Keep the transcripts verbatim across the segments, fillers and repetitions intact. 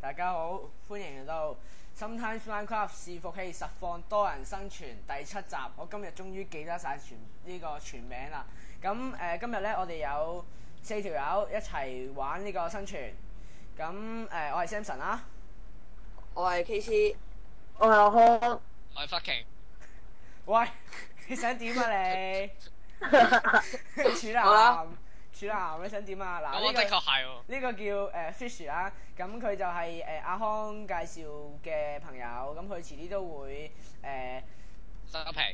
大家好，歡迎嚟到《Sometimes Minecraft 伺服器實況多人生存》第七集。我今日終於記得晒全呢個全名啦。咁誒、呃，今日咧我哋有四條友一齊玩呢個生存。咁誒、呃，我係 Samson 啦， 我係 K C， 我係阿康， 我係 fucking。 喂，你想點啊你？處男。 好啦處男，你想點啊？嗱， 咁呢、這個我的確係喎。 呢個叫誒、呃、Fish 啦，咁佢就係、是、誒、呃、阿康介紹嘅朋友，咁佢遲啲都會誒收皮。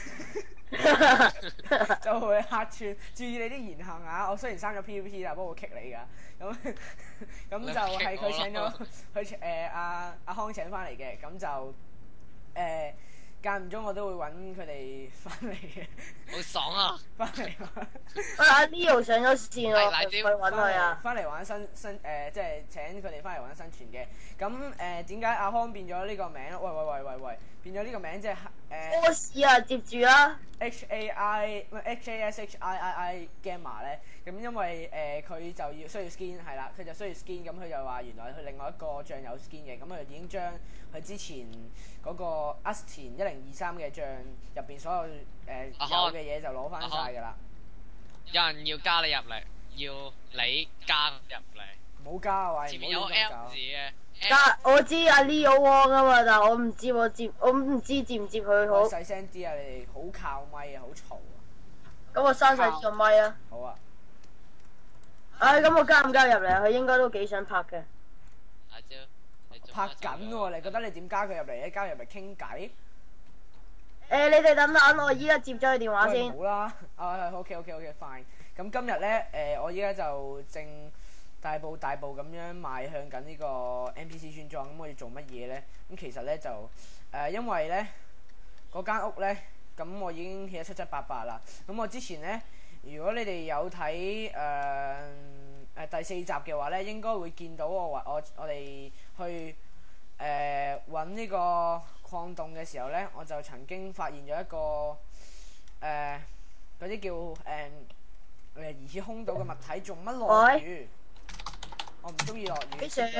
就會客串，注意你啲言行啊！我雖然刪咗 P V P 啦，不過會 kick 你㗎。咁咁就係佢請咗佢誒阿阿康請翻嚟嘅，咁就誒。呃間唔中我都會揾佢哋翻嚟嘅， 好爽啊！ 翻嚟玩。 阿 Leo 上咗線喎，去揾佢啊！ 翻嚟玩新新誒、呃，即係請佢哋翻嚟玩生存嘅。咁誒點解阿康變咗呢個名？喂喂喂喂喂，變咗呢個名即係誒。 波士啊，接住啦 H A I 唔係 H A S H I I I Gamma 咧，咁因為誒佢、呃、就要需要 skin 係啦，佢就需要 skin，咁佢就話原來佢另外一個醬有 skin 嘅，咁佢已經將佢之前嗰個 Aston 一零二三嘅醬入邊所有誒、呃、有嘅嘢就攞翻晒㗎啦。 有人要加你入嚟，要你加入嚟。 唔好加啊！喂， 前面有 L 字嘅。 但我知阿 Leo 汪啊嘛，但係我唔知我接，我唔知接唔接佢好。 細聲啲啊！你哋好靠咪啊，好嘈啊！ 咁我閂晒個咪啊！ 好啊。 唉，咁我加唔加入嚟啊？佢應該都幾想拍嘅。 阿蕉， 拍緊喎！你覺得你點加佢入嚟咧？加入嚟傾偈？ 誒，你哋等等，我依家接咗佢電話先。 好啦，啊 OK OK OK fine。咁今日咧誒，我依家就正大步大步咁樣邁向緊呢個 N P C 村莊。咁我要做乜嘢咧？咁其實咧就誒、呃，因為咧嗰間屋咧，咁我已經起得七七八八啦。咁我之前咧，如果你哋有睇誒誒第四集嘅話咧，應該會見到我話我我哋去誒揾呢個礦洞嘅時候咧，我就曾經發現咗一個誒嗰啲叫誒誒疑似空島嘅物體，做乜落雨？我唔中意落雨。 邊處？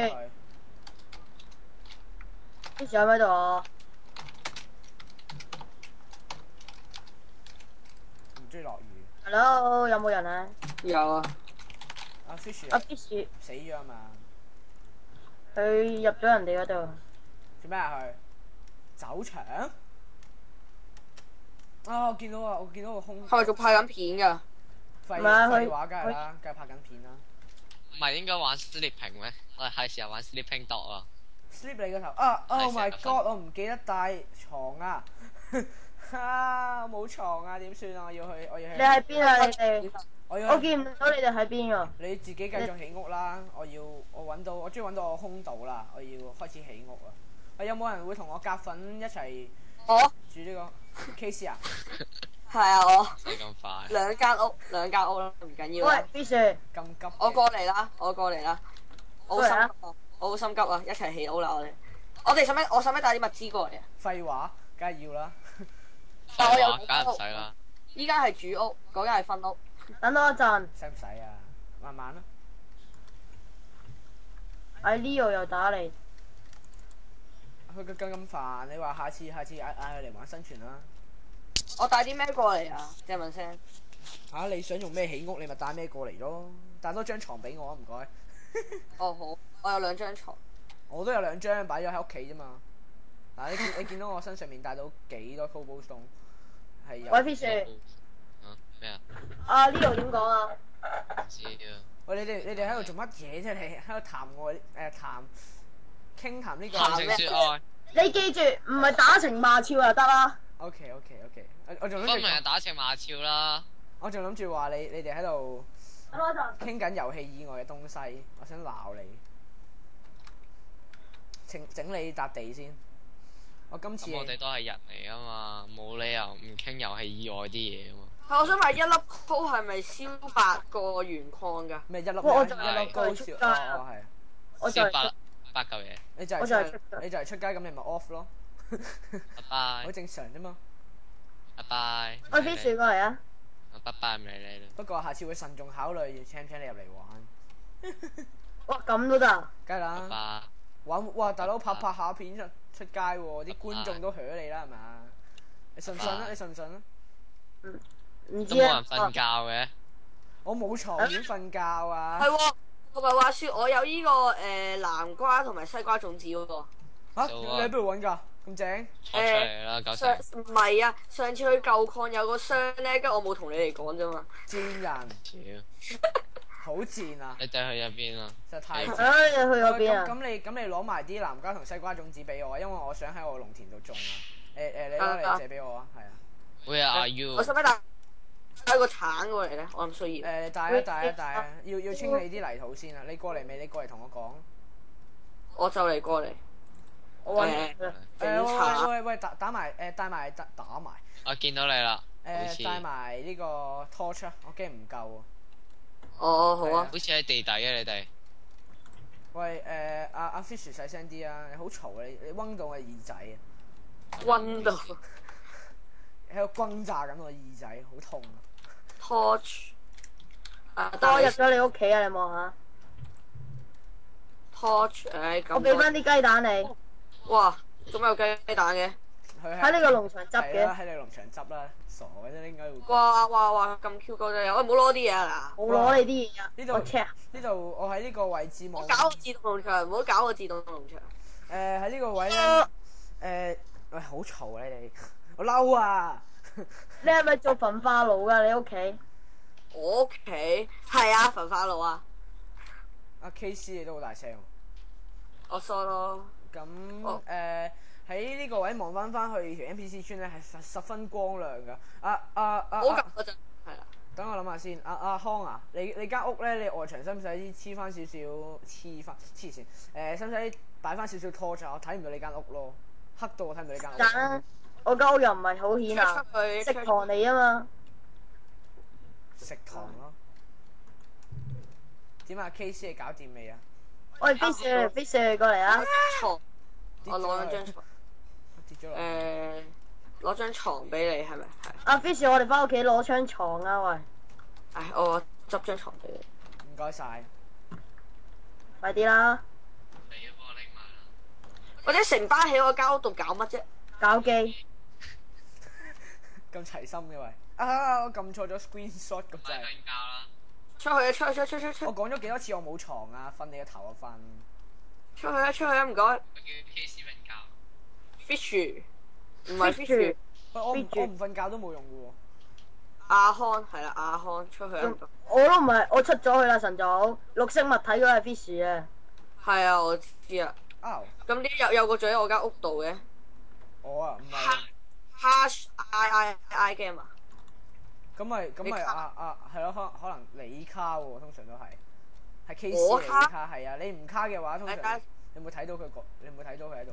邊處喺咪度啊？ 唔中意落雨。 Hello， 有冇人啊？ 有啊。 阿 Fish。 阿 Fish 死咗啊嘛？ 佢入咗人哋嗰度。 做咩啊？佢走場？啊！我見到啊！我見到個空。 係咪仲拍緊片㗎？ 廢唔係啊佢廢話，梗係啦，梗係拍緊片啦。 唔係應該玩 sleeping 咩？我哋係時候玩 sleeping dog 啊。 sleep 你個頭啊 ！Oh my 係 god！我唔記得帶床啊！啊！我冇床啊，點算啊？我要去，我要去。 你喺邊啊？你哋？ 我要去。 我見唔到你哋喺邊啊！ 你自己繼續起屋啦！我要我揾到，我終於揾到我空島啦！我要開始起屋啦！啊，有冇人會同我夾份一齊我住呢個 case 啊？ 係啊，我唔使咁快。 兩間屋，兩間屋啦，唔緊要啦。 喂 Fish 咁急嘅？ 我過嚟啦，我過嚟啦。我好心急啊！我好心急啊！一齊起屋啦，我哋。我哋使唔使？我使唔使帶啲物資過嚟啊？ 廢話，梗係要啦。 但我有梗係唔使啦。 依間係主屋，嗰間係分屋。 等多一陣。 使唔使啊？慢慢啦。 阿 Leo 又打嚟。 佢個更咁煩，你話下次下次嗌嗌佢嚟玩生存啦。 我帶啲咩過嚟啊？借問聲。 嚇、啊！你想用咩起屋，你咪帶咩過嚟咯。帶多張床俾我啊，唔該。 哦好，我有兩張床。 我都有兩張擺咗喺屋企啫嘛。嗱、啊，你見你見到我身上面帶到幾多 cobblestone？係有。 喂 Fish。 啊咩啊？ 阿 Leo 點講啊？ 唔知啊。 喂，你哋你哋喺度做乜嘢啫？你喺度談我誒、呃、談傾談呢個。 談情説愛。 你記住，唔係打情罵俏就得啦。 O K O K O K，我仲諗住分明係打情罵俏啦。 我仲諗住話你你哋喺度等我一陣。 傾緊遊戲以外嘅東西，我想鬧你。整整理笪地先。我今次。 咁我哋都係人嚟啊嘛，冇理由唔傾遊戲以外啲嘢啊嘛。 係，我想問一粒高係咪燒八個原礦㗎？ 咩一粒我一粒高燒哦哦係。 我就燒八八嚿嘢。 你就係我就係出出街你就係出街咁，你咪 off 咯。 拜拜好。正常啫嘛。 拜拜。 喂 Fish 過嚟啊！ 拜拜，唔理你啦。 不過下次會慎重考慮請唔請你入嚟玩。 哇，咁都得啊？ 梗係拜啦。 拜。 玩哇大佬拍拍下片出出街喎，啲觀眾都響你啦係咪啊？你信唔信啊？你信唔信啊？ 唔知啊都冇人。瞓覺嘅。 我冇床點瞓覺啊！ 係喎，同埋話説我有呢個誒南瓜同埋西瓜種子嗰個。 嚇做啊你喺邊度揾㗎？咁正？ 錯出嚟啦，九上成。 唔係啊，上次去舊礦有個箱咧，跟住我冇同你哋講啫嘛。 賤人， 屌， 好賤啊！ 你哋去咗邊啊？ 實在太賤。 唉，你去咗邊啊？ 咁咁你咁你攞埋啲南瓜同西瓜種子俾我啊，因為我想喺我農田度種啊。誒誒，你攞嚟借俾我啊，係啊。 Where are you？ 我使唔使帶帶個橙過嚟咧？我唔需要。 誒帶啊帶啊帶啊！要要清理啲泥土先啊！你過嚟未？你過嚟同我講。 我就嚟過嚟。 我揾誒誒整喂橙。 喂喂打打埋誒帶埋打打埋我見到你啦，好誒似帶埋呢個 torch 啊！我驚唔夠喎。 哦，好啊。 好似喺地底嘅你哋。 喂誒阿阿 Fish 細聲啲啊！你好嘈啊！你你嗡到我耳仔啊！ 温度喺度轟炸緊我耳仔，好痛啊！ torch。啊， 我但係入咗你屋企啊！你望下， torch，誒咁。 我俾翻啲雞蛋你， 哇，做咩有雞蛋嘅？ 佢喺呢個農場執係啦， 嘅， 喺你農場執啦，傻嘅啫，應該會。 哇哇哇咁 Q 高都有，喂唔好攞啲嘢啊冇攞你啲嘢啊！ 呢度我 check。 呢度我喺呢個位置嗱，唔望。 好搞我自動農場，唔好搞我自動農場。 誒喺呢個位咧，誒喂好嘈啊你哋，我嬲啊！ 你係咪做焚化爐噶？你屋企？ 我屋企係啊，焚化爐啊， 阿 K C 你都好大聲喎。 我疏咯。 咁哦誒喺呢個位望翻翻去條 N P C 村咧係十十分光亮㗎。啊啊啊！ 好啊撳嗰陣係啦。 等我諗下先。阿、阿康啊，你你間屋咧，你外牆使唔使黐翻少少黐翻黐線？誒，使唔使擺翻少少 torch 啊？我睇唔到你間屋咯，黑到我睇唔到你間屋。 揀啦，我間屋又唔係好顯啊， 出去食堂嚟啊嘛。 食堂咯。點啊？K C 你搞掂未啊？ 喂，Fish Fish 過嚟啊！ 床， 跌咗我攞咗去張床。 跌咗落。 誒，攞張床俾你係咪？係。 阿 Fish，我哋翻屋企攞張床啊！喂， 唉，我執張床俾你。 唔該晒。 快啲啦， 你要幫我拎埋啦。 或者成班喺我間屋度搞乜啫？ 搞機。 咁齊心嘅喂。啊！我撳錯咗 screenshot 咁快滯。 瞓覺啦。 出去啊！出去出去出去出我講咗幾多次我冇床啊？瞓你個頭啊瞓。 出去啊！出去啊！唔該。 我叫 K C 瞓覺。 Fish 唔係 Fish Fish， 喂，我唔飛住我唔瞓覺都冇用嘅喎。 阿康係啦，阿康出去啊！唔該我都唔係，我出咗去啦，晨早。綠色物體嗰個係 Fish 啊。 係啊，我知啊。 啊！ 咁啲有有個嘴喺我間屋度嘅。 我啊唔係。 Hash I I I game 啊！ 咁咪咁咪你卡啊啊係咯，可可能你卡喎，通常都係係 K C 你我卡卡係啊，你唔卡嘅話，通常睇睇你有冇睇到佢個？你有冇睇到佢喺度？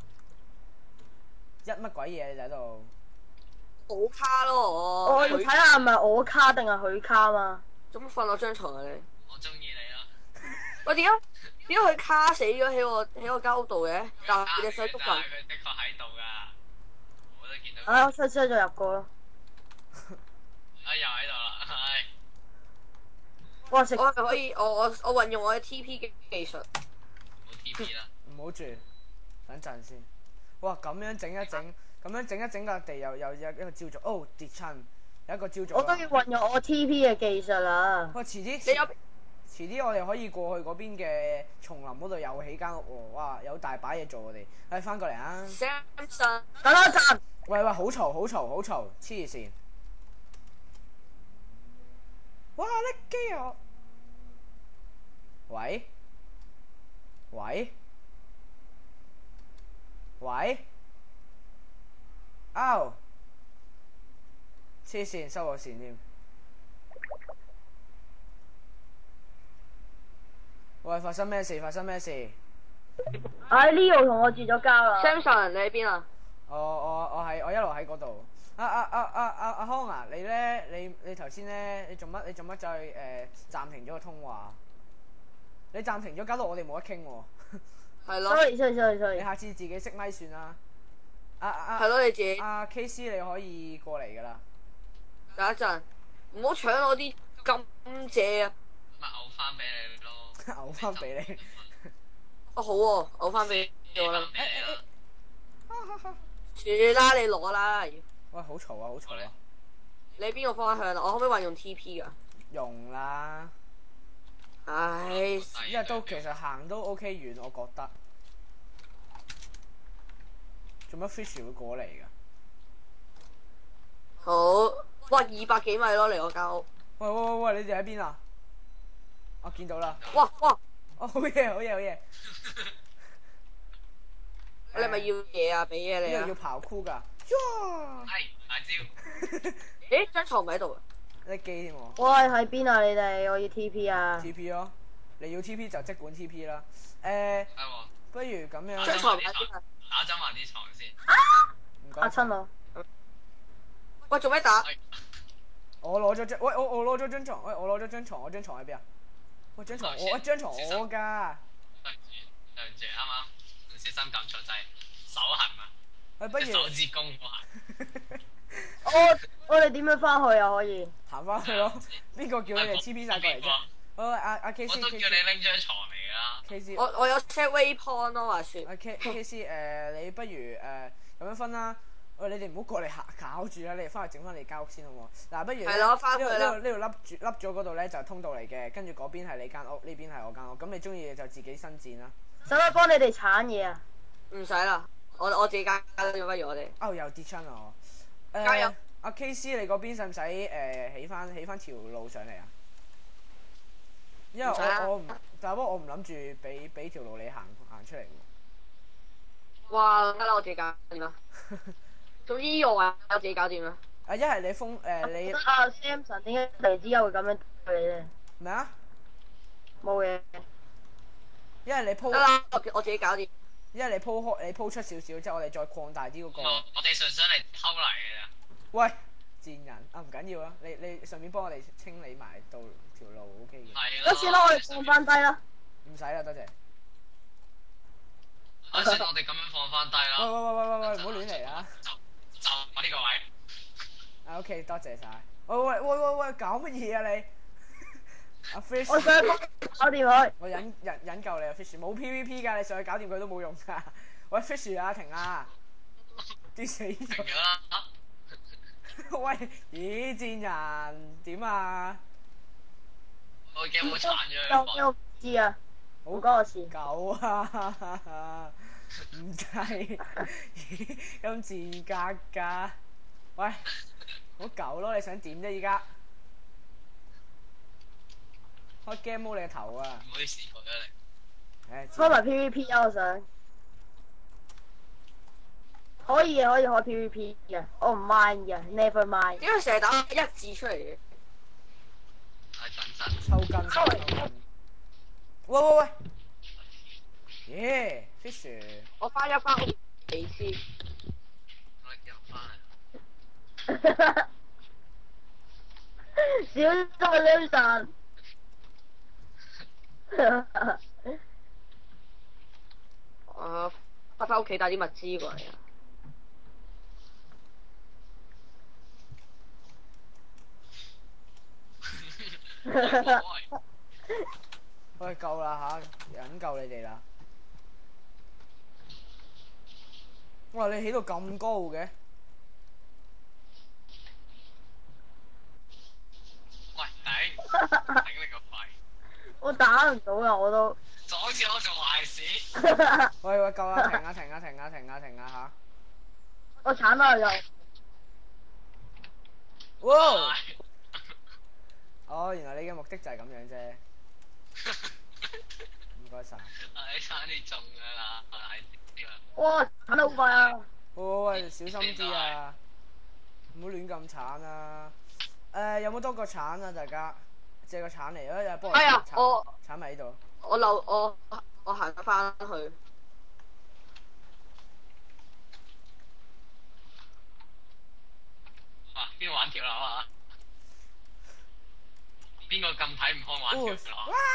一乜鬼嘢你就喺度？ 我卡咯我。 我要睇下係咪我卡定係佢卡嘛？ 做乜瞓我張床啊你？ 我中意你啦。 喂，點解點解佢卡死咗喺我喺我間屋度嘅？但係佢隻手捉但係緊。 佢的確喺度㗎。我都見到佢。 唉，我出出咗入過咯。 啊，又喺度啦，唉。 哇！食我係咪可以我我我運用我嘅 T P 嘅技術？ 冇 T P 啦。 唔好住，等陣先。哇！咁樣整一整，咁樣整一整個地又又有一個焦咗，哦跌親，有一個焦咗。 我都要運用我 T P 嘅技術啦。 喂，遲啲你有遲啲我哋可以過去嗰邊嘅叢林嗰度又起間屋喎！哇，有大把嘢做我哋。誒，翻過嚟啊！ Samson 等多一陣。 喂喂，好嘈好嘈好嘈，黐線！哇！甩機啊！喂喂喂！嗷！黐線，收我線添。喂，發生咩事？發生咩事？ 唉，Leo 同我絕咗交啦。 Samson 你喺邊啊？ 我我我喺我一路喺嗰度。啊啊啊啊啊阿康啊，你咧你你頭先咧你做乜你做乜就係誒暫停咗個通話？你暫停咗，搞到我哋冇得傾喎。 係咯， sorry sorry sorry 你 sorry。 下次自己熄咪算啦。啊啊係咯，你自己阿 K C 你可以過嚟噶啦。 等一陣，唔好搶我啲甘蔗啊！ 咪嘔翻俾你咯。 嘔翻俾你。 哦好喎，攞翻俾我啦。 俾你啦。 算啦，你攞啦。 喂，好嘈啊，好嘈啊！ 你邊個方向啊？我可唔可以運用 T P 噶？ 用啦， 唉， 因為都其實行都 OK 遠，我覺得。做乜 fish 會過嚟㗎？ 好，哇，二百幾米咯，嚟我間屋。 喂喂喂喂，你哋喺邊啊？我見到啦。 哇哇， 哦，好嘢好嘢好嘢！ 你係咪要嘢啊？俾嘢你啊呢個要！刨箍㗎。呀！ 係大招。 咦，張床唔喺度啊？ 你機添喎喂，喺邊啊？你哋我要 T P 啊！ ，T P 咯。你要 T P 就即管 T P 啦。誒， 係喎。 不如咁樣。 張床唔喺邊啊？ 打走埋啲床先。 唔該。 嚇親我！ 喂，做咩打？ 我攞咗張，喂我我攞咗張床，喂我攞咗張床，我張床喺邊啊？喂張床我，喂張床我㗎。 對唔住，對唔住，啱啱唔小心撳錯掣，手痕啊！ 喂不如即手指公我痕。 我我哋點樣翻去啊？可以？ 行翻去咯。邊個叫你哋 T P 晒過嚟啫？好阿阿 K 我 C 都 K 叫你 C 拎張床嚟㗎啦。 K C， 我我有 set waypoint 咯，話説。 阿 K K C 誒，你不如誒咁樣分啦。喂，你哋唔好過嚟嚇搞住啦，你哋翻去整翻你間屋先好唔好？嗱，不如係咯返去啦呢度呢度呢度笠住笠咗嗰度咧就通道嚟嘅，跟住嗰邊係你間屋，呢邊係我間屋。咁你中意就自己伸展啦。 使唔使幫你哋鏟嘢啊？ 唔使啦，我我自己加咗，不如我哋。 哦，又跌親啊我。誒加油！ 阿 K C，你嗰邊使唔使誒起翻起翻條路上嚟啊？因為唔使啊我我唔，但係不過我唔諗住俾俾條路你行行出嚟喎。 哇，得啦，我自己搞掂啦。總之我話我自己搞掂啦。 啊，一係你封誒你覺得阿 Samson 點解突然之間會咁樣對你咧？ 咩啊？ 冇嘢。 一係你鋪得，啦，我我自己搞掂。 一係你鋪開你鋪出少少，即係我哋再擴大啲嗰個。 我我哋純粹嚟偷嚟嘅咋。 喂，賤人啊，唔緊要啊，你你順便幫我哋清理埋道條路 OK 嘅。 係得先啦，我哋放翻低啦。 唔使啦，多謝。 啱先我哋咁樣放翻低喂啦。 喂喂喂喂喂，唔好亂嚟啊！ 就就我呢個位。 啊 OK，多謝晒。喂喂喂喂喂，搞乜嘢啊你？阿 Fish， 我想搞掂佢。 我引引引救你啊 Fish，冇 PVP 㗎，你上去搞掂佢都冇用㗎。喂 Fish 啊，停啊！跌死停咗。 咗啦。 喂，咦賤人點啊？ 我驚冇鏟咗有佢。 有唔知啊？ 好唔關我事。 狗啊！唔制，咁賤格㗎。喂，好狗咯，你想點啫？依家開 game mode 你個頭啊！ 唔好意思，過咗嚟。 誒， 開埋 PVP 啊！我想。可以嘅，可以開 PVP 嘅，我唔 mind 嘅，never mind。 點解成日打一字出嚟嘅？ 係等陣。 抽筋抽筋。喂喂喂！耶 Fish， 我翻一翻屋企先。 我又翻嚟。 小心小心。 我翻翻屋企帶啲物資過嚟啊！ 喂夠啦吓，忍夠你哋啦！哇，你起到咁高嘅？ 喂，頂！頂你個肺！ 我打唔到啊！我都。 阻住我做壞事。 喂喂，夠啦！停啊停啊停啊停啊停啊吓！ 我鏟啦又。 哇！哦，原來你嘅目的就係咁樣啫。唔該晒。 唉，差啲中㗎啦，係啲啦。 哇！鏟得好快啊！ 喂喂喂，小心啲啊！唔好亂咁鏟啊！誒，有冇多個鏟啊？大家借個鏟嚟啊！又幫我哎呀鏟我鏟埋呢度。 我漏我我行翻去。 哇！邊個玩跳樓啊？邊個咁睇唔開玩跳樓？ 哇！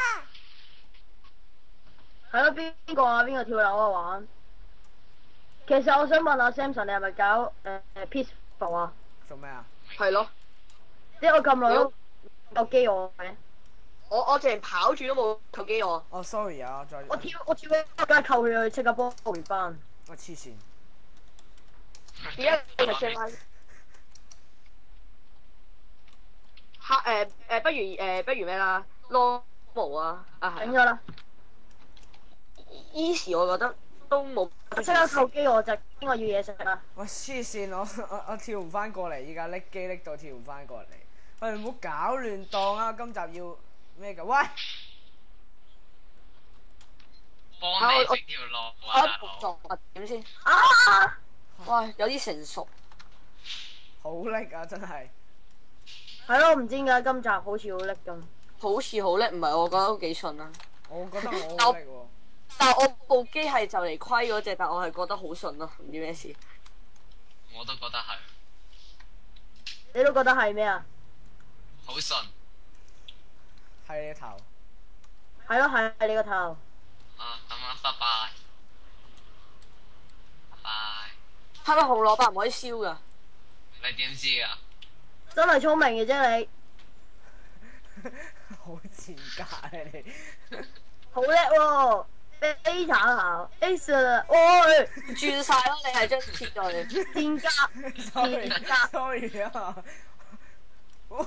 係咯，邊個啊？邊個跳樓啊玩？其實我想問下 Samson，你係咪搞誒誒 peaceful 啊？ 做咩啊？ 係咯。 即係我咁耐都有機我嘅。 我我淨係跑住都冇扣機我。 哦，sorry 啊，再我跳我跳起梗係扣佢去即刻幫我回翻。 我黐線。 而家你咪 share 翻。黑誒誒，不如誒不如咩啦？normal 啊，啊係。 頂咗啦！ easy 我覺得都冇。 即刻扣機我就邊個要嘢食啊？ 我黐線，我我我跳唔翻過嚟，依家拎機拎到跳唔翻過嚟。喂，唔好搞亂檔啊！今集要咩㗎？喂！ 幫你食條路我啊，大佬！ 作物點先？ 啊！ 哇，有啲成熟。 好叻啊！真係。 係咯，唔知點解今集好似好叻咁。 好似好叻，唔係我覺得都幾順啊。 我覺得我好叻喎。 但係我部機係就嚟虧嗰只，但我係覺得好順咯，唔知咩事。 我都覺得係你都覺得係咩啊？ 好順。 係你個頭。 係咯，係係你個頭。 啊，咁啊，拜拜。拜拜。 係咪紅蘿蔔唔可以燒㗎？ 你點知㗎？ 真係聰明嘅啫你， 好賤格啊你！ 好叻喎！非常好，Ace 啦，喂， 轉晒咯，你係將切咗你。 賤格，賤格， sorry 啊！哇！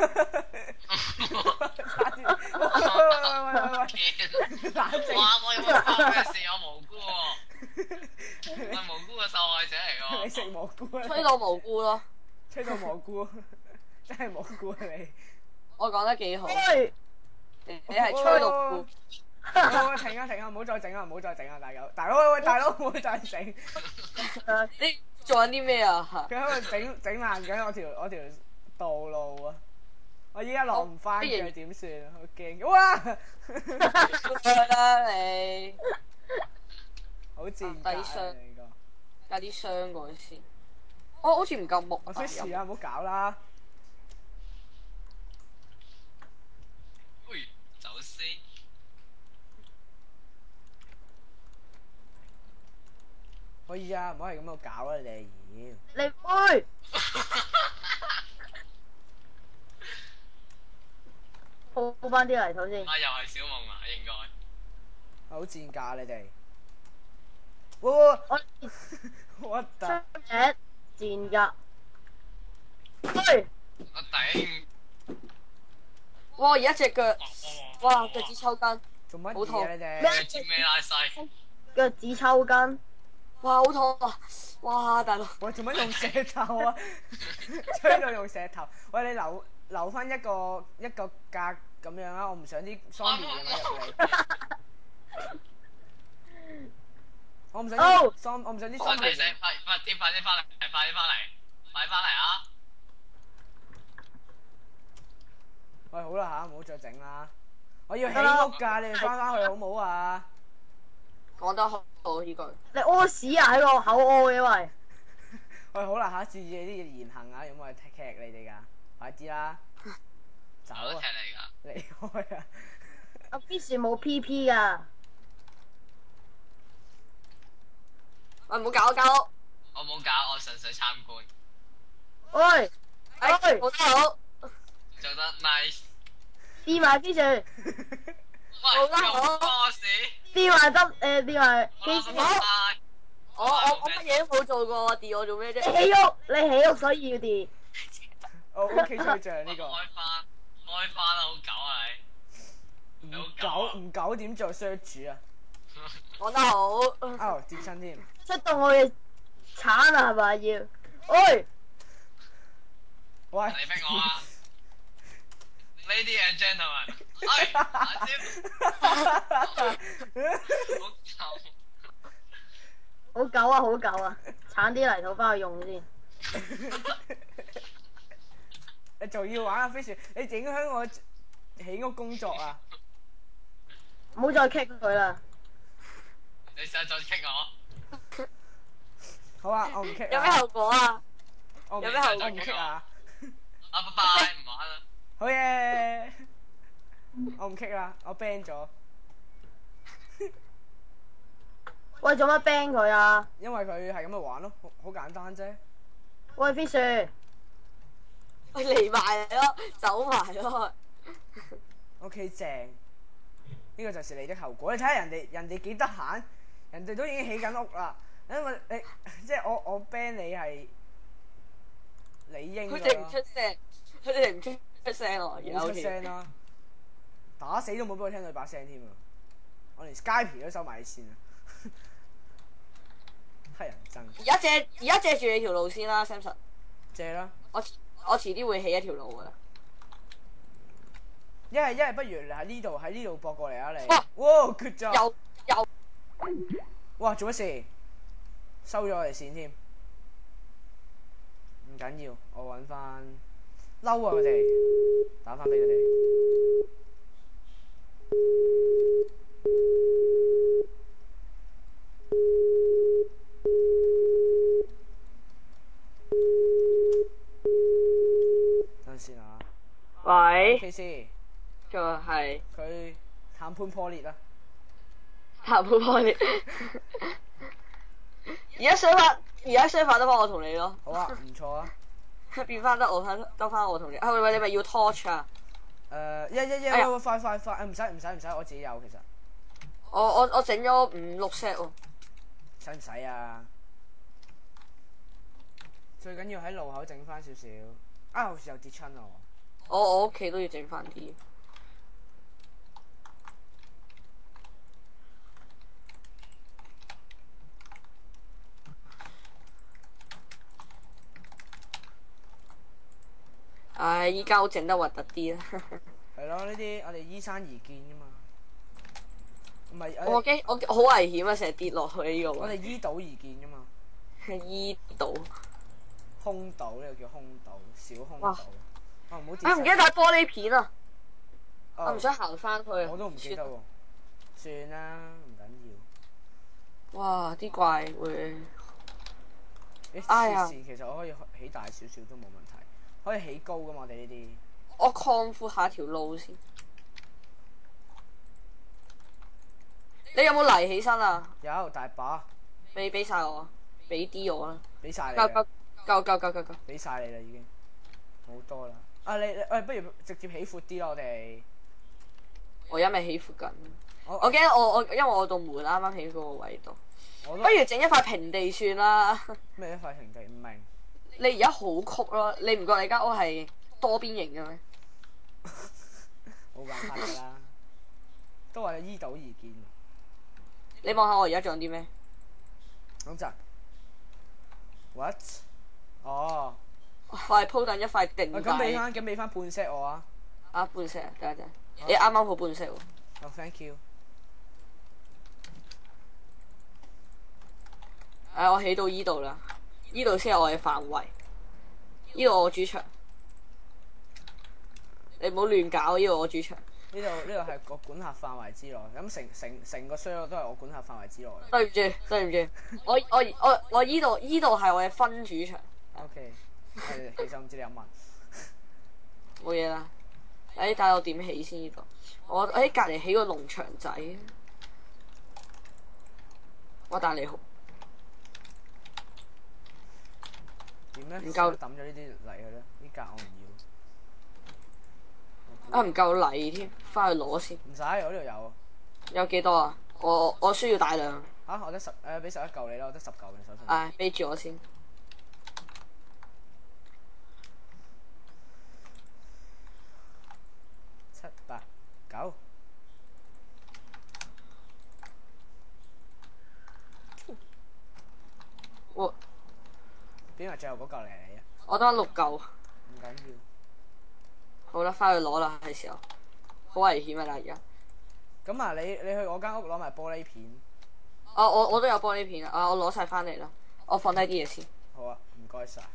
哇！我有冇講咩事？我無辜喎，我係無辜嘅受害者嚟㗎。 你食蘑菇啊？ 吹到無辜咯。 吹到蘑菇，真係蘑菇啊你！ 我講得幾好。 喂， 你你係吹到無辜。 喂，停啊停啊！唔好再整啊！唔好再整啊！大佬，大佬喂喂，大佬唔好再整！ 你做緊啲咩啊？ 佢喺度整整爛緊我條我條道路啊！我依家落唔翻嘅點算啊？好驚！哇！ 得啦你， 好賤格啊低傷你個！ 有啲傷嗰先。我好似唔夠木我啊！ 識時啊！唔好搞啦！ 喂，走先。 可以啊！唔可以咁樣搞啊！你妖！ 你喂，鋪翻啲泥土先。 啊，又係小夢啊，應該。 好賤格啊你哋！哇！ 我我出得名賤格。喂， 我頂。 哇！而家隻腳， 哇哇腳趾抽筋， 做乜好痛嘢啊你哋？ 咩你知咩拉西？ 腳趾抽筋。 哇好痛啊！哇大佬， 喂，做乜用石頭啊？吹到用石頭。喂，你留留翻一個一個格咁樣啊！我唔想啲 zombie 咁樣入嚟。我唔想啲 zom，我唔想啲快啲 zombie。 醒，快快啲，快啲翻嚟，快啲翻嚟，快啲翻嚟啊！ 喂，好啦吓，唔好再整啦。我要起屋㗎，你哋翻返去好唔好啊？ 講得好好呢句。 你屙屎啊喺個口屙嘅喂。 喂，好啦吓，注意你啲言行啊！有冇人踢你哋㗎？快啲啦，走我都啊踢！你㗎。 離開啊！ 阿 Fish 冇 P P 噶。 喂唔好搞搞。 我冇搞，我純粹參觀。 喂， 哎， 喂做得好。 做得 nice。 掂埋 Fish， 喂， 做得好又關我事。 掂埋得誒掂埋我機師。 拜拜。 我我我乜嘢都冇做過，我跌我做咩啫？ 你起屋，你起屋所以要掂。 我 OK 吹象呢個。 開翻，開翻啦，好狗啊你！ 唔狗唔狗點做 search 啊？ 講得好。 哦，跌親添。 出到我嘅鏟啊係咪要？喂， 喂， 你逼我啊！Ladies and gentlemen，哎，阿尖，好狗。 好狗啊好狗啊，鏟啲泥土翻去用先。 你仲要玩啊 Fish？你影響我起屋工作啊！ 唔好再 kick 佢啦。 你想再傾我？ 好啊，我唔 kick 有咩後果啊？ 我唔有咩後我唔 kick 啊！ 啊，拜拜，唔玩啦。 好嘢！我唔 kick 啦，我 ban 咗， 喂，做乜 ban 佢啊？ 因為佢係咁去玩咯，好好簡單啫。 喂 Fish， 喂嚟埋咯，走埋咯。 OK 正，呢、個就是你的後果。你睇下人哋人哋幾得閒，人哋都已經起緊屋啦。因為你即係我我 ban 你係理應㗎佢哋唔啦， 出聲，佢哋唔出出聲喎，而家冇出好似聲啦，打死都冇俾我聽到你把聲添啊！我連 Skype 都收埋你線啊！乞人憎， 而家借而家借住你條路先啦，Samson。 借啦！ 我我遲啲會起一條路噶啦。 一係一係不如喺呢度喺呢度駁過嚟啊你！ 哇哇決咗！ 又又哇做乜事？收咗我哋線添，唔緊要，我揾翻嬲啊佢哋，打翻俾佢哋。等陣先啊喂， ，K C 就係佢談判破裂啦。 談判破裂。而家相反，而家相反得翻我同你咯。 好啊，唔錯啊。 變翻得我翻得翻我同你。啊喂喂，你咪要 torch 啊？ 誒，一一一， 哎呀喂快快快！誒唔使唔使唔使，我自己有其實。 我我我整咗五六 set 喎。 使唔使啊？最緊要喺路口整翻少少。啊，好似又跌親啊我。 我我屋企都要整翻啲。唉，依家好整得核突啲啦。 係咯，呢啲我哋依山而建噶嘛。唔係我我哋驚我我好危險啊！成日跌落去呢個我哋位。 依島而建噶嘛。 依度。 空島呢個叫空島，小空哇島。啊唔好跌啊！ 實。 唔記得帶玻璃片啊！ 哦我唔想行翻去。 我都唔記得喎。算啦，唔緊要。 哇！啲怪會誒哎呀黐線，其實我可以起大少少都冇問題，可以起高噶嘛我哋呢啲。 我擴闊下條路先。你有冇泥起身啊？ 有大把， 俾俾晒我，俾啲我啦。 俾晒你夠夠啦， 夠夠夠夠夠。 俾晒你啦已經，好多啦。啊你你喂，不如直接起闊啲啦我哋。 我而家咪起附近。 我我驚我我因為我道門啱啱喺嗰個位度， 我都不如整一塊平地算啦。 咩一塊平地唔明。 你而家好曲咯，你唔覺你間屋係多邊形嘅咩？ 冇辦法㗎啦，都話依島而建。 你望下我而家仲有啲咩？ 咁就 what？哦， 我係鋪緊一塊定喂咁俾界翻咁俾翻半 set 我啊。 啊半石啊，等一陣，你啱啱好半石喎。 哦 thank you。 誒、我起到依度啦，依度先係我嘅範圍，依度我主場，你唔好亂搞，依度我主場。 呢度呢度係我管轄範圍之內，咁成成成個 server 都係我管轄範圍之內。 對唔住，對唔住，我我我我依度依度係我嘅分主場， OK，係其實我唔知你有問。 冇嘢啦。誒，睇我點起先呢度？我喺隔離起個農場仔。我但你好， 點咧？ 唔夠抌咗呢啲嚟去咧，呢格我唔啊唔夠泥添，翻去攞先。 要。唔使，我呢度有。 有幾多啊？我我需要大量。 嚇、我得十誒，俾十一嚿你啦，我得十嚿你手上。 唉，俾住我先。 七八九。 我邊個最後嗰嚿嚟你啊？ 我得翻六嚿。 唔緊要。 好啦，翻去攞啦，係時候。好危險啊！但而家。 咁啊，你你去我間屋攞埋玻璃片。 啊，我我都有玻璃片啊！啊，我攞晒翻嚟啦。我放低啲嘢先。 好啊，唔該晒。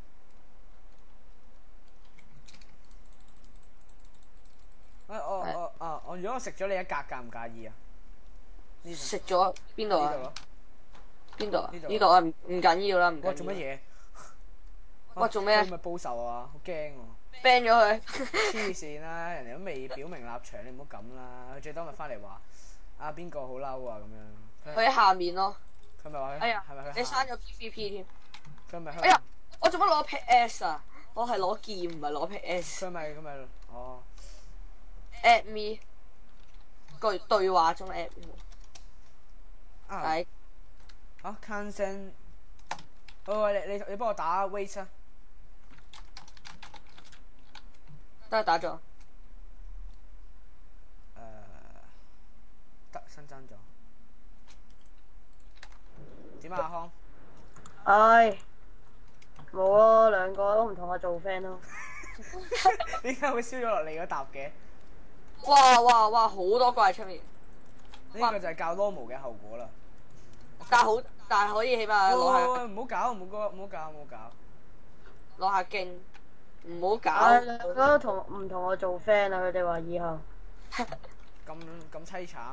誒、我係我啊我如果我食咗你一格，介唔介意啊？呢度食咗邊度啊？ 呢度咯。 邊度啊？ 呢度呢度啊，唔唔緊要啦，唔緊要。 哇！做乜嘢？ 哇做咩你咪報仇啊！好驚喎！ ban 咗佢。 黐線啦！人哋都未表明立場，你唔好咁啦。佢最多咪翻嚟話啊邊個好嬲啊咁樣。 佢喺下面咯。 佢咪話佢哎呀係咪佢？ 你刪咗 P V P 添。 佢咪哎呀，我做乜攞 pick S 啊？我係攞劍唔係攞 pick S。 佢咪佢咪哦。 at me 句對話中 at me。 啊係啊 can send。喂喂，你你你幫我打 wait 啊。 都係打咗。 誒得新增咗。點啊，阿康？ 唉，冇咯，兩個都唔同我做 friend 咯。 點解會燒咗落嚟嗰沓嘅？ 哇哇哇！好多怪出面， 呢個就係教 normal 嘅後果啦。 但係好但係可以起碼喂攞下喂喂，唔好搞，唔好搞，唔好搞，唔好搞。 攞下經，唔好搞。 唉，兩個都同唔同我做 friend 啊！佢哋話以後。 咁咁凄慘。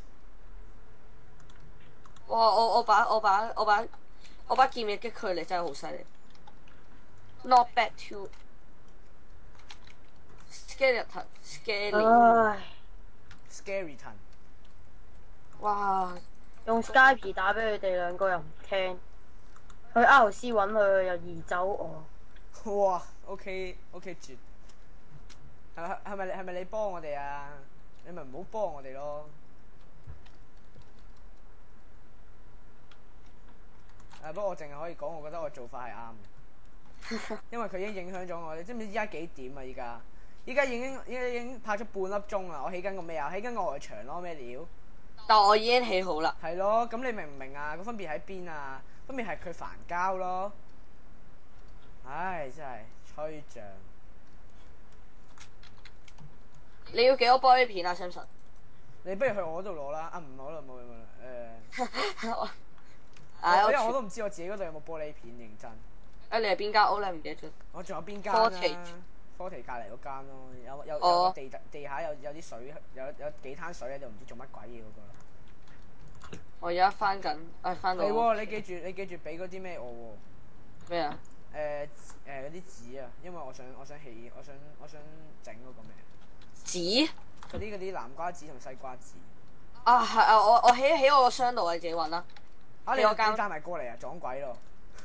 哇！我我把我把我把我把劍嘅擊距離真係好犀利。Not bad too。Skeleton scary。 唉， Scary-ton。 哇！ 用 Skype 打俾佢哋兩個又唔聽，去 R C 揾佢又移走我。 哇！OK OK 絕。係咪係咪係咪你幫我哋啊？你咪唔好幫我哋咯。誒，不過我淨係可以講，我覺得我做法係啱嘅，因為佢已經影響咗我。你知唔知依家幾點啊？依家依家已經依家已經拍咗半粒鐘啦。我起緊個咩啊？起緊個外牆咯，咩料？ 但我已經起好啦。 係咯，咁你明唔明啊？個分別喺邊啊？分別係佢煩交咯。唉，真係吹脹。 你要幾多玻璃片啊 ，Samson？ 你不如去我嗰度攞啦。啊，唔攞啦，冇冇啦。誒。 唉， 因為我我都唔知我自己嗰度有冇玻璃片，認真。 誒，你係邊間屋咧？唔記得咗。 我仲有邊間啦 Cottage ？Cottage隔離嗰間咯，有有有哦個地地下有有啲水，有有幾灘水喺度，唔知做乜鬼嘢嗰個。 我而家翻緊，誒翻到係喎，你記住你記住俾嗰啲咩我喎？ 咩啊？ 誒誒嗰啲紙啊，因為我想我想起我想我想整嗰個咩？ 紙嗰啲嗰啲南瓜紙同西瓜紙。 啊係啊！我我喺喺我個箱度，你自己揾啦。 啊！你你有間你帶埋過嚟啊！撞鬼咯！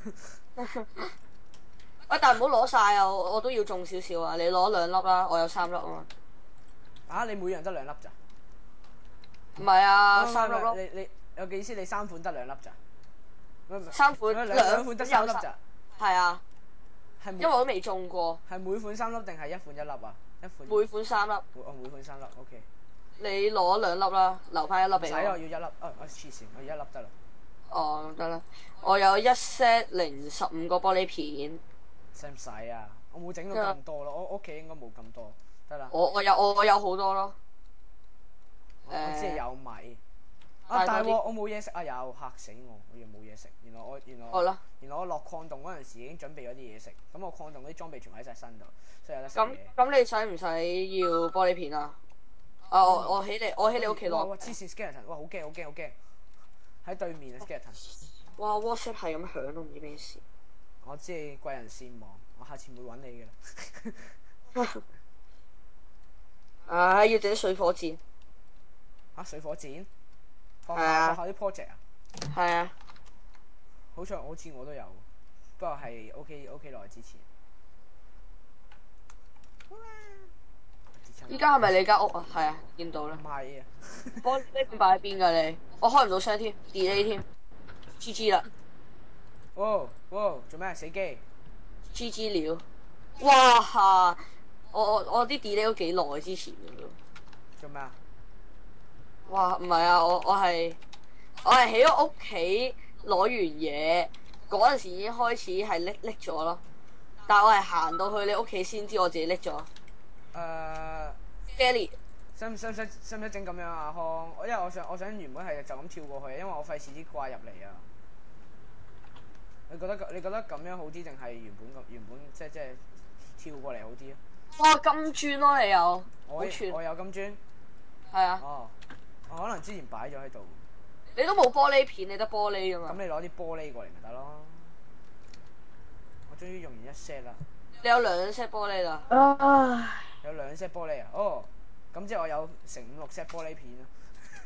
喂，但係唔好攞晒啊！我我都要種少少啊！你攞兩粒啦，我有三粒啊嘛。 啊！你每樣得兩粒咋？ 唔係啊， 唔係三粒咯。 唔係你你有幾意思？你三款得兩粒咋？唔係唔係三款兩兩兩款得三粒有咋？ 係啊， 係每因為我都未種過， 係每款三粒定係一款一粒啊？一款每款三粒， 每哦每款三粒，OK。 你攞兩粒啦，留翻一粒唔使，我要俾我。 一粒。哦，我黐線，我要一粒得啦。 哦，得啦，我有一 set 零十五個玻璃片， 使唔使啊？我冇整到咁多咯，我屋企應該冇咁多，得啦。 我我有我我有好多咯。 我我知係有米。啊！ 但係嗰啲但係喎，我冇嘢食啊！有嚇死我，我又冇嘢食。原來我原來好啦， 原來我落礦洞嗰陣時已經準備咗啲嘢食，咁我礦洞嗰啲裝備全部喺晒身度，所以有得食咁嘢。 咁你使唔使要玻璃片啊？啊，我我喺你我喺你屋企攞哇哇！黐線 skeleton，哇！好驚好驚好驚！喺對面啊 skeleton。 哇 WhatsApp 係咁響都唔知咩事。 我知你貴人善忘，我下次唔會揾你嘅啦。 唉，要整啲水火箭。 嚇、水火箭？學係啊校學校啲 project 啊？ 係啊， 好彩好似我都有，不過係 OK OK 耐之前。 依家係咪你間屋啊？係啊，見到啦唔。係啊， 玻璃片擺喺邊㗎你？我開唔到聲添，delay 添，G G 啦哇哇做咩死機？ ，G G 了。哇嚇！我我我啲 delay 都幾耐之前㗎咯。 做咩啊？ 哇，唔係啊，我我係我係喺我屋企攞完嘢嗰陣時已經開始係拎拎咗咯，但係我係行到去你屋企先知我自己拎咗。 誒、 Kelly， 使唔使唔使使唔使整咁樣啊康？因為我想我想原本係就咁跳過去，因為我費事啲怪入嚟啊。你覺得你覺得咁樣好啲定係原本咁原本即即係跳過嚟好啲啊？ 哇金磚咯你有， 我好串， 我有金磚。 係啊， 哦，我可能之前擺咗喺度。 你都冇玻璃片，你得玻璃㗎嘛？ 咁你攞啲玻璃過嚟咪得咯。我終於用完一 set 啦， 你有兩 set 玻璃啦。 唉， 有兩 set 玻璃啊！哦，咁即係我有成五六 set 玻璃片啦。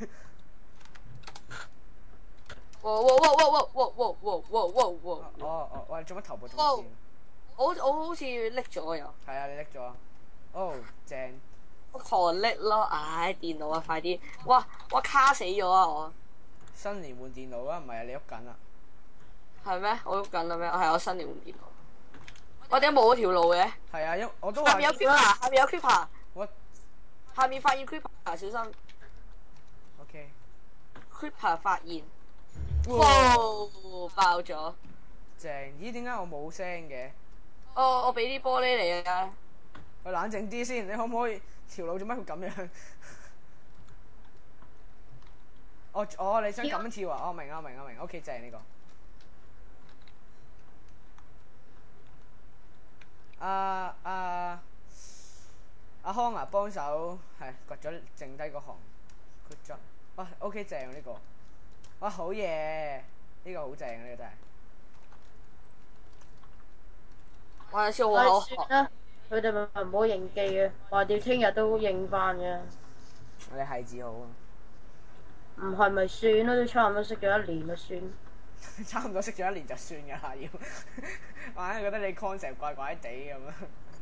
哇哇哇哇哇哇哇哇哇哇哇！ 哦哦，喂，做乜頭部中箭？ 我我好似拎咗又。 係啊，你拎咗啊？哦，正。 狂叻咯！唉，電腦啊，快啲！哇哇卡死咗啊我！ 新年換電腦啊？唔係啊，你喐緊啊？ 係咩？我喐緊啦咩？係我新年換電腦。我點解冇嗰條路嘅？ 係啊，因我都話下面有 creeper，下面有 creeper， 我下面發現 creeper，小心 OK。 creeper 發現， 哇！ 哇爆咗！ 正，咦？點解我冇聲嘅？ 哦，我俾啲玻璃你啊！ 我冷靜啲先，你可唔可以條路做乜會咁樣？我我你想咁樣跳啊？我明啊，我明啊，我明。OK， 正呢個。阿阿阿康啊，幫手係掘咗剩低嗰行 good job。哇，OK 正呢個。哇，好嘢！呢個好正啊！呢個真係。 哇！笑我唉口算啦，佢哋咪唔好認記嘅，話要聽日都認翻嘅。 我哋係字好啊。 唔係咪算咯？都差唔多識咗一年啦，算。 差唔多識咗一年就算㗎啦，要。我硬係覺得你 concept 怪怪地咁樣。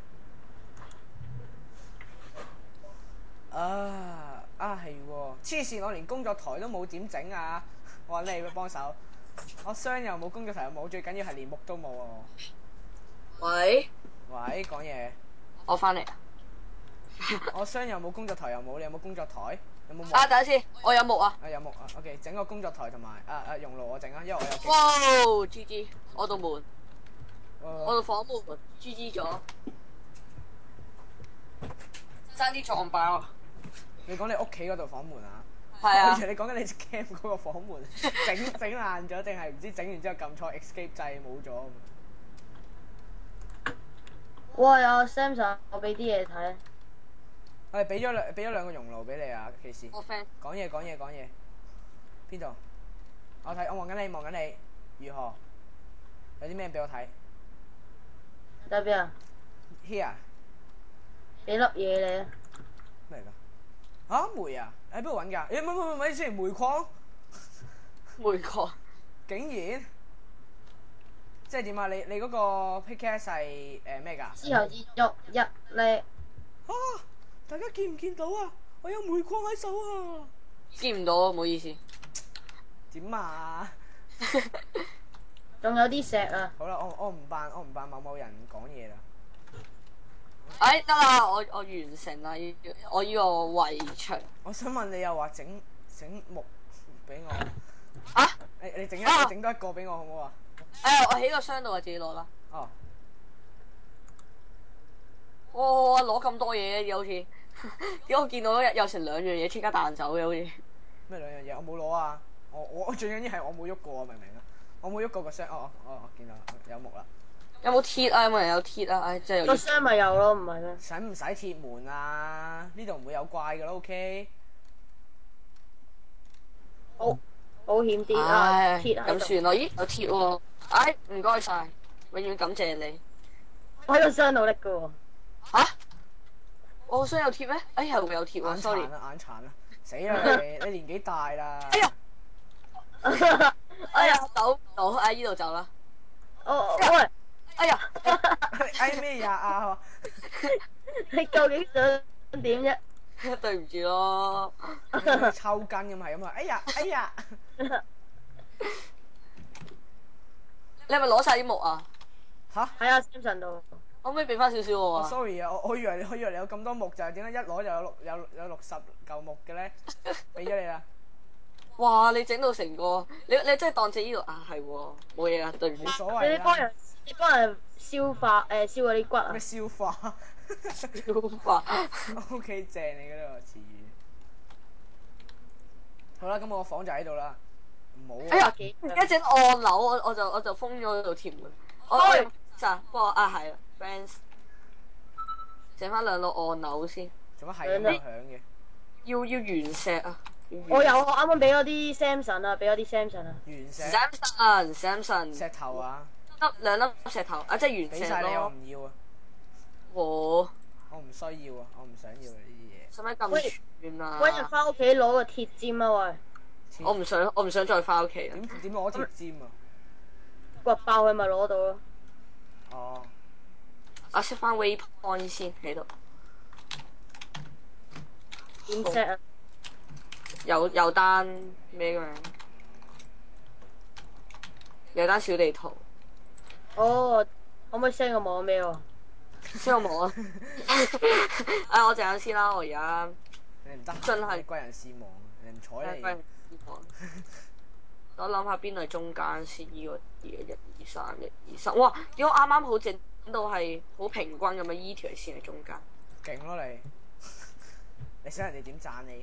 啊啊係喎！黐線，我連工作台都冇點整啊！我揾你幫手。我箱又冇，工作台又冇，最緊要係連木都冇啊！ 喂喂，講嘢。 我翻嚟啊！ 我箱又冇，工作台又冇，你有冇工作台？有冇木？ 啊，等下先，我有木啊！ 啊有木啊 ，OK， 整個工作台同埋啊啊熔爐我整啊，因為我有機。 哇！G G，我度門， 呃我度房門 G G 咗，爭啲撞爆啊！ 你講你屋企嗰度房門啊？ 係啊我以為你講緊你隻 cam 嗰個房門整整爛咗，定係唔知整完之後撳錯 escape 掣冇咗？ 哇！有 Samson，我俾啲嘢睇。 我哋俾咗兩俾咗兩個熔爐俾你啊，騎士。 我 friend 講嘢講嘢講嘢。邊度？我睇我望緊你望緊你，如何？有啲咩俾我睇喺邊啊？ ？Here 俾粒嘢你啊！ 咩嚟㗎？嚇煤啊？喺邊度揾㗎？誒唔唔唔唔，咪先煤礦？ 煤礦竟然？即係點啊？你你嗰個 pickaxe 係誒咩㗎？ 之後至喐一咧， 啊！大家見唔見到啊？我有煤礦喺手啊！ 見唔到啊，唔好意思。 點啊？ 仲有啲石啊！ 好啦，我我唔扮我唔扮某某人講嘢啦。 哎，得啦，我我完成啦，依我依個圍牆。 我想問你又話整整木俾我， 啊？ 你你整一啊你整多一個俾我好唔好啊？ 哎呀，我喺個箱度啊，自己攞啦。 哦， 哇！攞咁多嘢嘅，好似點解我見到有有成兩樣嘢即刻彈走嘅，好似。 咩兩樣嘢？我冇攞啊！我我我最緊要係我冇喐過啊！明唔明啊？我冇喐過個箱。哦哦哦，我見到有木啦。 有冇鐵啊？有冇人有鐵啊？唉，真係有啲。 個箱咪有咯，唔係咩？ 使唔使鐵門啊？呢度唔會有怪㗎啦，OK？ 保保險啲啊！ 唉， 鐵喺度。 咁算咯。咦，有鐵喎！唉，唔該晒，永遠感謝你。 我喺個箱度拎㗎喎。 吓？我箱有鐵咩？哎呀，會有鐵喎眼 ，sorry。 殘啊！眼殘啊！死啦你！你年紀大啦。 哎呀！哎呀，走唔到，喺呢度走啦。 哦喂！ 哎呀！ 哎咩呀啊！ 你究竟想點啫？ 對唔住咯。 抽筋咁係咁啊！哎呀哎呀！ 你係咪攞晒啲木啊？ 吓？ 喺阿 Samson 度。 可唔可以俾翻少少我我啊？ sorry 啊！我我以為你我以為你有咁多木，就係點解一攞就有六有有六十嚿木嘅咧？俾咗你啦。 哇！你整到成個，你你真係當正呢度啊？係喎，冇嘢啦，對唔住冇。所你謂啦。 幫人，你幫人消化誒燒嗰啲骨啊咩？消化消化。 ？OK， 正你嘅呢個詞語。好啦，咁我個房就喺度啦。唔好啊。 哎呀！ 幾而家整按鈕，我我就我就封咗嗰度貼門。我我哎用咋？不過啊係啦 ，friends，整翻兩個按鈕先。 做乜係咁樣響嘅？ 要要原石啊！要原我有，我啱啱俾咗啲 Samson 啊，俾咗啲 Samson 啊。 原石 Samson Samson 石頭啊！ 粒兩粒石頭啊，即係原石俾晒你，我咯。 唔要啊！ 我我唔需要啊！我唔想要呢啲嘢。 使唔使咁串啊？ 揾人翻屋企攞個鐵尖啊喂！ 我唔想我唔想再翻屋企啦。 點點攞鐵尖啊？ 掘爆佢咪攞到咯。 哦， 啊，set 翻 waypoint 先喺度。 點 set 啊？ 有有單咩咁樣？有單小地圖， 哦，可唔可以 send 個網俾我？ 先有冇啊？啊，我陣間先啦，我而家你唔得閒， 真係你貴人事忙，人唔睬你。 我諗下邊度係中間先，呢個啲一二三一二三，哇！點解啱啱好整到係好平均咁樣？依條線喺中間， 勁咯你！你想人哋點讚你？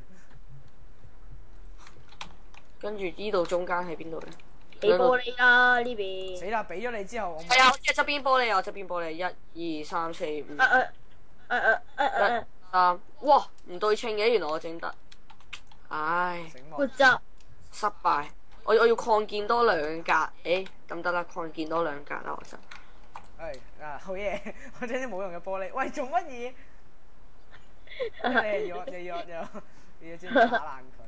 跟住呢度中間喺邊度咧？ 俾玻璃啦呢邊。 死啦！俾咗你之後，我係啊，即係側邊玻璃啊，側邊玻璃，一二三四五。 誒誒誒誒誒誒三，哇！唔對稱嘅，原來我整得，唉， 醒目負責。 失敗。我我要擴建多兩格，誒咁得啦，擴建多兩格啦，我就。 係啊，好嘢！我整啲冇用嘅玻璃。喂，做乜嘢？你係要你要你要你要先打爛佢。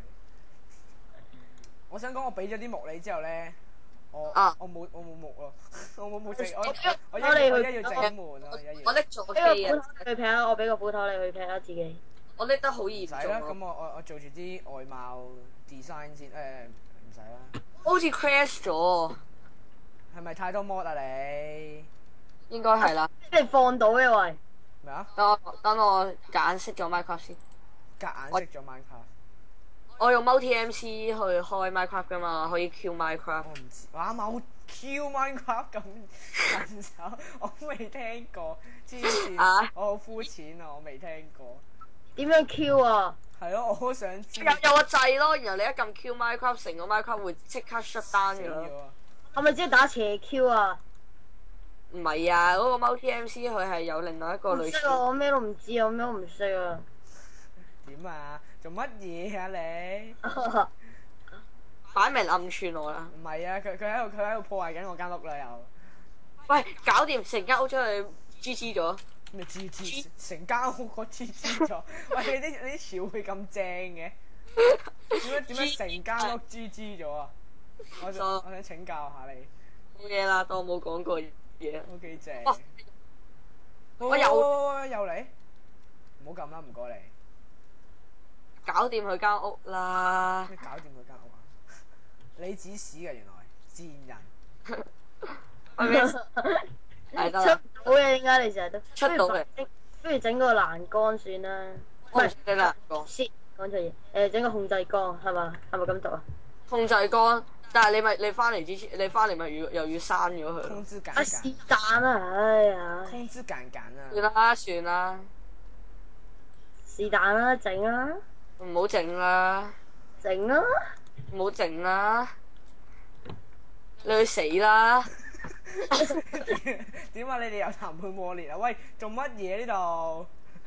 我想講，我俾咗啲木你之後咧，我啊我冇我冇木咯，我冇木整，我我我一我哋我去一要整門啊，我一要。 我拎咗俾個機啊， 斧頭你去劈啊！我俾個斧頭你去劈啊！自己。 我拎得好唔嚴使啦， 重啊， 咁我我我做住啲外貌 design 先，誒唔使啦。 好似 crash 咗， 係咪太多 mod 啊你？ 應該係啦。 即係放到嘅喂。 咩啊？ 等我等我揀熄咗 Minecraft 先。 夾硬熄咗 Minecraft。 我用 Multi M C 去開 Minecraft 噶嘛，可以 Q Minecraft。 我唔知，哇冇 Q Minecraft 咁新手，我未聽過，黐線， 啊我好膚淺啊，我未聽過。 點樣 Q 啊？ 係咯，我好想知。 有有個掣咯，然後你一撳 Q Minecraft，成個 Minecraft 會即刻 shut down 死嘅咯。 咗啊！ 係咪即係打斜 Q 啊？ 唔係啊，嗰、個 Multi M C 佢係有另外一個類似唔識。啊！我咩都唔知啊！我咩都唔識啊！ 點啊？做乜嘢啊你？ 擺明暗串我啦！ 唔係啊，佢佢喺度佢喺度破壞緊我間屋啦又。 喂，搞掂成間屋將佢 G G 咗。 咩 G G 成間屋個 G G 咗？喂，你啲你啲橋會咁正嘅？點解點解成間屋 G G 咗啊？我想我想請教下你。 冇嘢啦，當我冇講過嘢。 都幾正。 哇我我又又又嚟，唔好撳啦，唔該你。 搞掂佢間屋啦！ 咩搞掂佢間屋啊？你指使嘅原來賤人。 係咩？係得出啦， 唔到嘅，點解你成日都出到嘅？ 不如整個欄杆算啦。唔係你啦，講 ，shit，講錯嘢。誒，整個控制杆係嘛？係咪咁讀啊？ 控制杆，但係你咪你翻嚟之前，你翻嚟咪要又要刪咗佢咯。 控制啊是揀揀， 但啦，哎呀， 控制揀揀啊！ 算啦，算啦， 是但啦，整啦， 唔好整啦， 整啦。 唔好整啦，你去死啦！ 點啊？你哋有談判破裂啊？喂，做乜嘢呢度？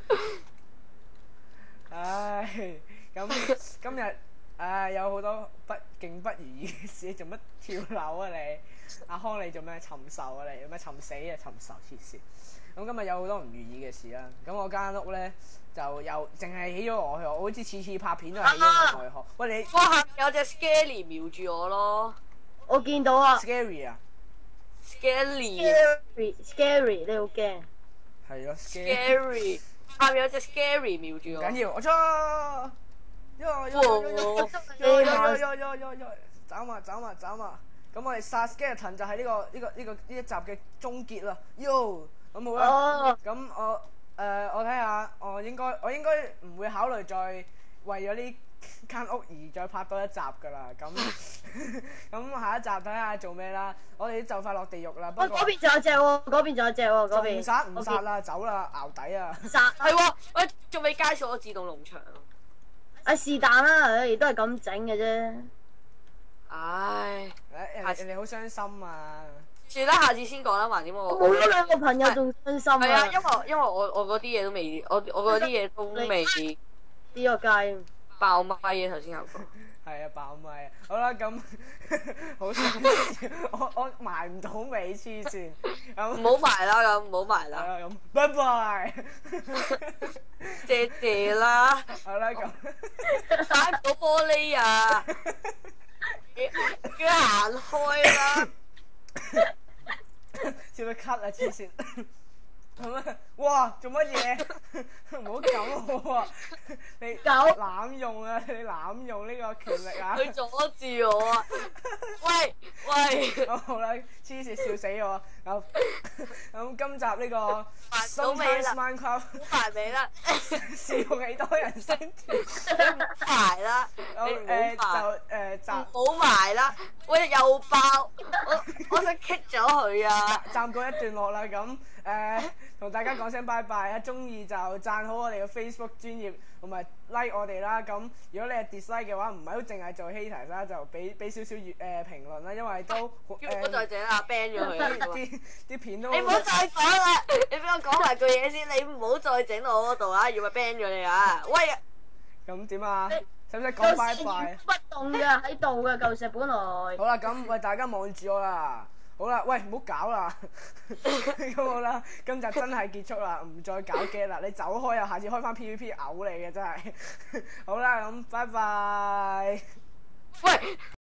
唉，咁今日唉有好多不勁不如意嘅事，做乜跳樓啊你？阿康你做咩尋仇啊你？有咩尋死啊？尋仇黐線！咁今日有好多唔如意嘅事啦。咁我間屋咧就又淨係起咗外殼，我好似次次拍片都係起咗外殼。喂你哇，下面有隻 Scary 瞄住我咯我見到啊 scary 啊？ ，Scary ，scary，scary，你好驚。 係咯，scary。 Scary，下面有隻 Scary 瞄住我。 唔緊要，我出。喲喲喲喲喲喲喲喲喲喲，走嘛走嘛走嘛！咁我哋殺 skeleton 就係呢個呢個呢個呢一集嘅終結啦。喲，咁好啦。 哦， 咁我誒我睇下，我應該我應該唔會考慮再為咗呢間屋而再拍多一集㗎啦。咁咁下一集睇下做咩啦。我哋就快落地獄啦。不喂， 過嗰邊仲有隻喎，嗰邊仲有隻喎，嗰邊。 唔殺唔殺啦，走啦，淆底啊！ 殺係喎，喂，仲未介紹我自動農場。 啊是但啦，唉，都係咁整嘅啫。 唉， 誒人人哋好傷心啊！ 算啦，下次先講啦，橫掂我。 冇咗兩個朋友仲傷心係啊， 啊！ 因為因為我我嗰啲嘢都未，我我嗰啲嘢都未呢個街。 爆咪嘅，頭先有講。 係啊，爆咪啊！好啦，咁好想我我埋唔到尾黐線，咁唔好埋啦，咁唔好埋係啦， 啦咁，拜拜。 謝謝啦， 好啦咁， 打唔到玻璃啊，叫行開啦。 笑到咳啊黐線。 咁啊！哇，做乜嘢？唔好咁喎！你狗濫用啊！你濫用呢個權力啊！ 佢阻住我啊！喂喂， 好啦，黐線笑死我！咁咁今集呢個到尾 Sometimes 啦 Minecraft 好排尾啦， 笑幾多人生條？ 你唔好排啦， 好你唔誒好排。 就誒集唔好埋啦！喂，又爆！我我想 kick 咗佢啊！ 暫告一段落啦，咁誒同大家講聲拜拜啊！中意就讚好我哋嘅 Facebook 專頁同埋 like 我哋啦。咁如果你係 dislike 嘅話，唔係好淨係做 haters 啦，就俾俾少少誒評論啦，因為都叫唔好再整啦，ban 咗佢啊！ 啲啲片都你唔好再講啦！你俾我講埋句嘢先，你唔好再整到我嗰度啊！要咪 ban 咗你啊！喂， 咁點啊？使唔使講拜有拜？ 不動嘅喺度嘅舊石本來。 好啦，咁喂大家望住我啦。好啦，喂唔好搞啦。咁好啦，今集真係結束啦，唔再搞 game 啦。你走開啊！下次開翻 P V P 嘔你嘅真係。好啦，咁拜拜。 喂！